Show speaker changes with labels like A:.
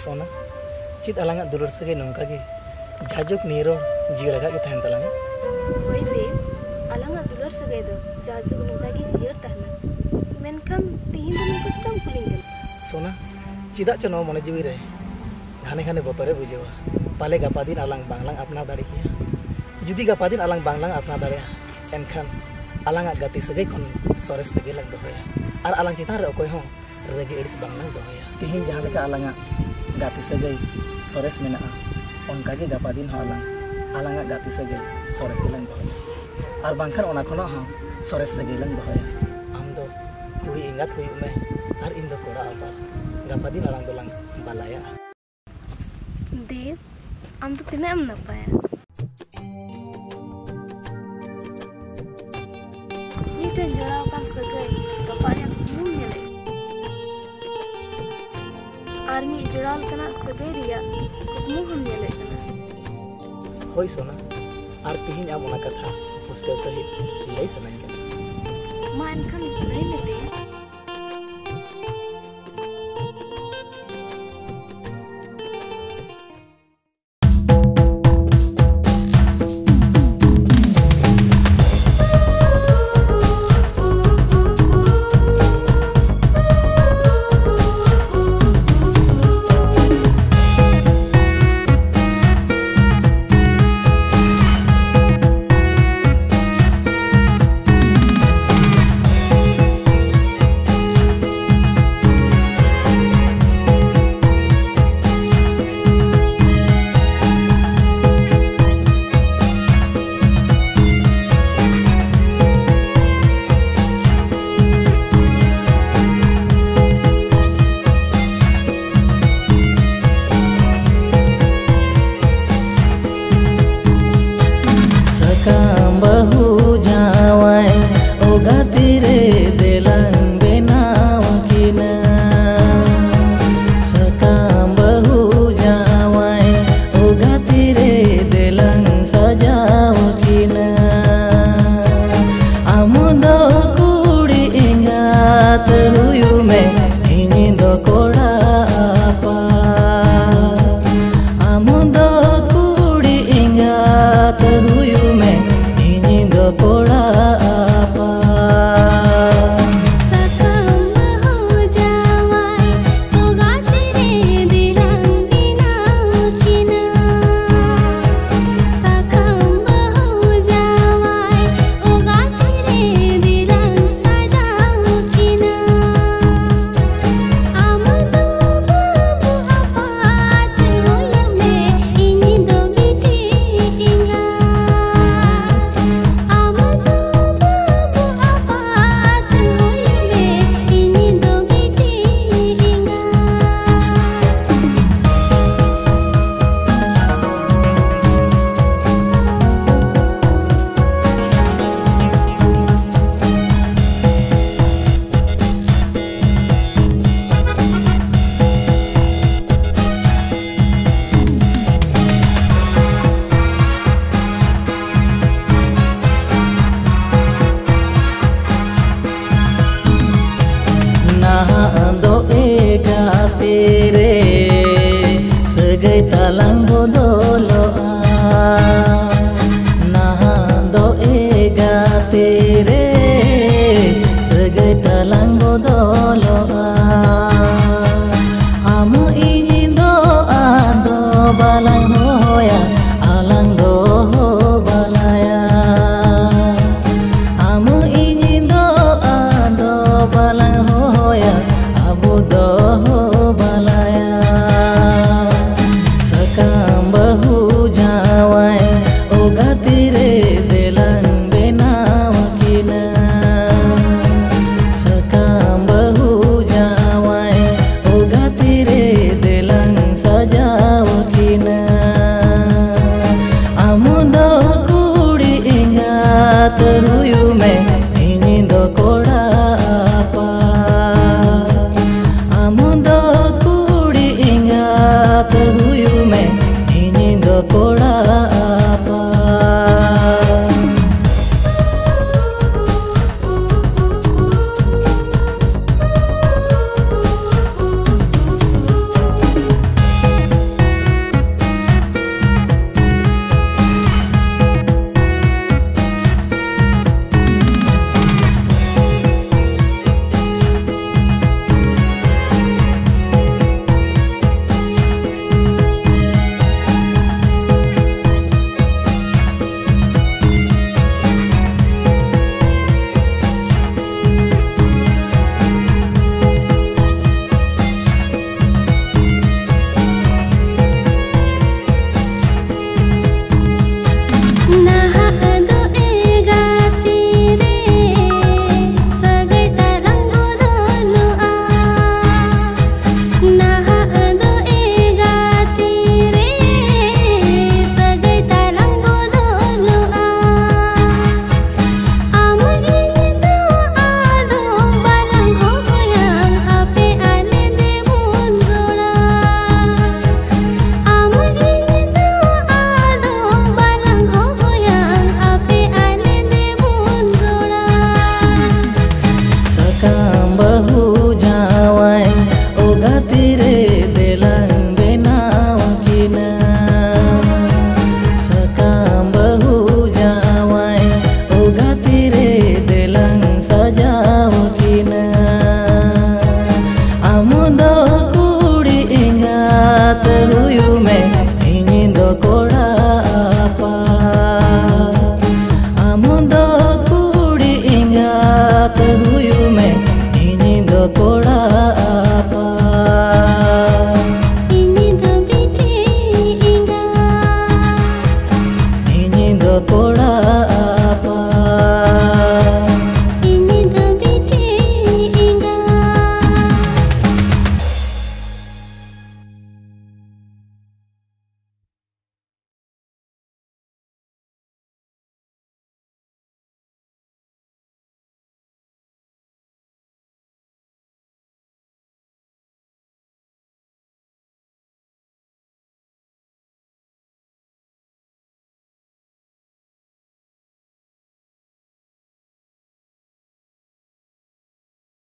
A: सोना चित अलग दुलर सगे नौका के जाजुक नीरो जीड़गा के तहन तलांग
B: होय दे अलग दुलर सगे दो जाजुक नौका के जीड़ तहना मेनखान तिहिन दो नौका तम कुलिंग
A: सोना चिदा चनो मन जीवी रे घाने घाने बतरे बुझेवा पाले गपा दिन अलग बांगलांग अपना दाड़ी किया जुदी गपा दिन अलग बांगलांग अपना दाड़े एनखान अलग गति सगे खन सरेस सगे लग दोया और अलग चितान रे अकोय हो रेगे एडिस बांगलांग दोया तिहिन जहां लेका अलग गति सगे सरेस मेना उनका के गपा दिन हो अलग गति सगे सरेस के लग दोया और बांखान ओना खनो हो सरेस सगे लग दोया हम दो कुड़ी इंगात हुई में और इन दो कोड़ा आता गपा दिन अलग दोलंग बालाया
B: देव आम तो तिना एम नपाया मिटन जोड़ाव का सगई गपाया मुम नेले आर्मी जोड़ाव कना सगई रिया कुकमु हम नेले कना
A: होय सोना और तिहिन आम ओना कथा पुस्तक सहित लई सनाई कना
B: मा एनखान लई मेते
C: हुयु में